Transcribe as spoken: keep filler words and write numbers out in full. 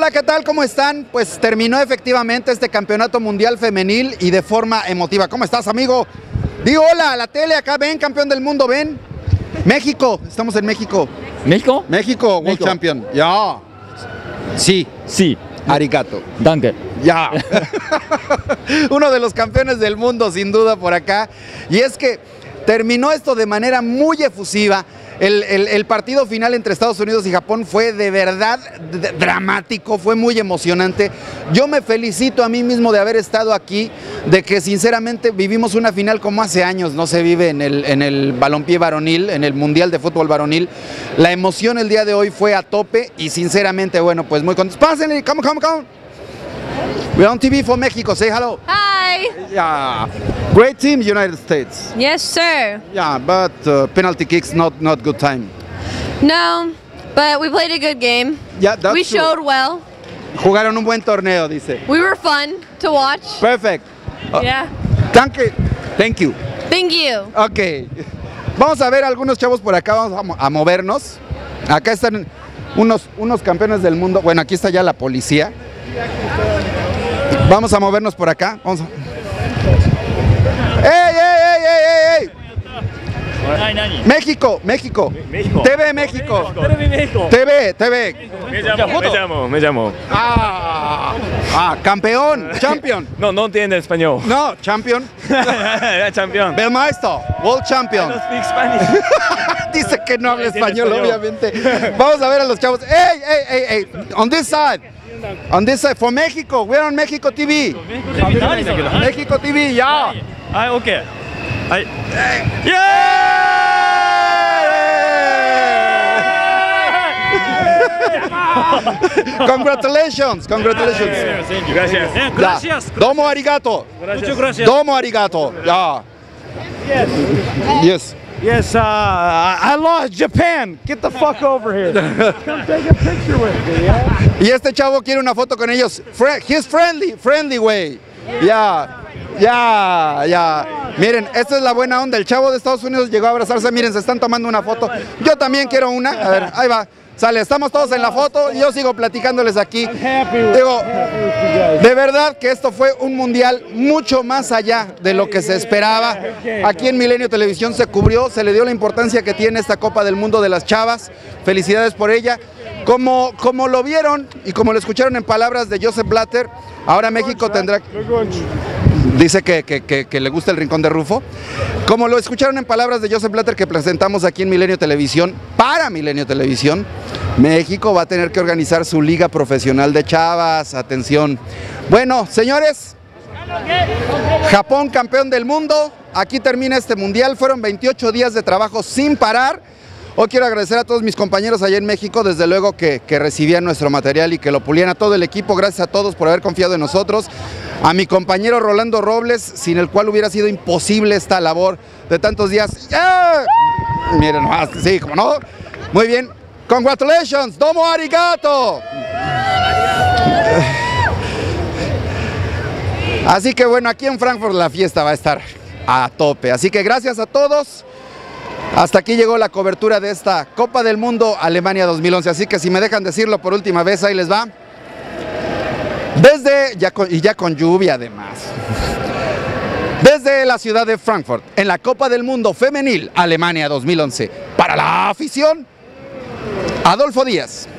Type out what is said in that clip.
Hola, ¿qué tal? ¿Cómo están? Pues terminó efectivamente este campeonato mundial femenil y de forma emotiva. ¿Cómo estás, amigo? Di hola a la tele, acá ven, campeón del mundo, ven. México, estamos en México. ¿México? México, World México. Champion. Ya. Sí. Sí. Arigato. Danke. Ya. Uno de los campeones del mundo, sin duda, por acá. Y es que terminó esto de manera muy efusiva. El, el, el partido final entre Estados Unidos y Japón fue de verdad d- dramático, fue muy emocionante. Yo me felicito a mí mismo de haber estado aquí, de que sinceramente vivimos una final como hace años no se vive en el, en el balompié varonil, en el Mundial de Fútbol Varonil. La emoción el día de hoy fue a tope y sinceramente, bueno, pues muy contentos. Pásenle, come, come, come. We're on T V for Mexico, say hello. Hi. Yeah, great team, United States. Yes, sir. Yeah, but uh, penalty kicks, not not good time. No, but we played a good game. Yeah, that's we true. showed well. Jugaron un buen torneo, dice. We were fun to watch. Perfect. Uh, Yeah. Thank you. Thank you. Thank you. Ok. Vamos a ver algunos chavos por acá, vamos a, mo- a movernos. Acá están unos, unos campeones del mundo. Bueno, aquí está ya la policía. Vamos a movernos por acá. Vamos a... ¡Ey, ey, ey, ey, ey, ey! México, México. México. T V México. Televisión México. T V, T V. Me llamo, me llamo, me llamo. Ah, ah, campeón, champion. No, no entiende español. No, champion. Era campeón. Belmaisto, world champion. No speak Spanish. Dice que no habla No entiende español, español. obviamente. Vamos a ver a los chavos. ¡Ey, ey, ey, ey! On this side. On this side, for México. We're on México T V. México T V, ya. Ah, ok. Ay. Congratulations, congratulations. Gracias. Ya. Domo arigato. Muchas gracias. Domo arigato. Ya. Yes. Yes, uh, I lost Japan. Get the fuck over here. Come take a picture with me, yeah? Y este chavo quiere una foto con ellos. Fre- He's friendly, friendly way. Ya, ya, ya. Miren, esta es la buena onda. El chavo de Estados Unidos llegó a abrazarse. Miren, se están tomando una foto. Yo también quiero una. A ver, ahí va. Sale, estamos todos en la foto y yo sigo platicándoles aquí. Digo, de verdad que esto fue un mundial mucho más allá de lo que se esperaba. Aquí en Milenio Televisión se cubrió, se le dio la importancia que tiene esta Copa del Mundo de las Chavas. Felicidades por ella. Como, como lo vieron y como lo escucharon en palabras de Joseph Blatter, ahora México tendrá... Dice que, que, que, que le gusta el rincón de Rufo. Como lo escucharon en palabras de Joseph Blatter que presentamos aquí en Milenio Televisión, para Milenio Televisión, México va a tener que organizar su liga profesional de chavas. Atención. Bueno, señores, Japón campeón del mundo. Aquí termina este mundial. Fueron veintiocho días de trabajo sin parar. Hoy quiero agradecer a todos mis compañeros allá en México, desde luego que, que recibían nuestro material y que lo pulían, a todo el equipo. Gracias a todos por haber confiado en nosotros. A mi compañero Rolando Robles, sin el cual hubiera sido imposible esta labor de tantos días. ¡Yeah! Miren nomás, sí, como no. Muy bien. Congratulations, domo arigato. Así que bueno, aquí en Frankfurt la fiesta va a estar a tope. Así que gracias a todos. Hasta aquí llegó la cobertura de esta Copa del Mundo Alemania dos mil once. Así que si me dejan decirlo por última vez, ahí les va. Desde, ya con, y ya con lluvia además. Desde la ciudad de Frankfurt, en la Copa del Mundo Femenil Alemania dos mil once. Para la afición, Adolfo Díaz.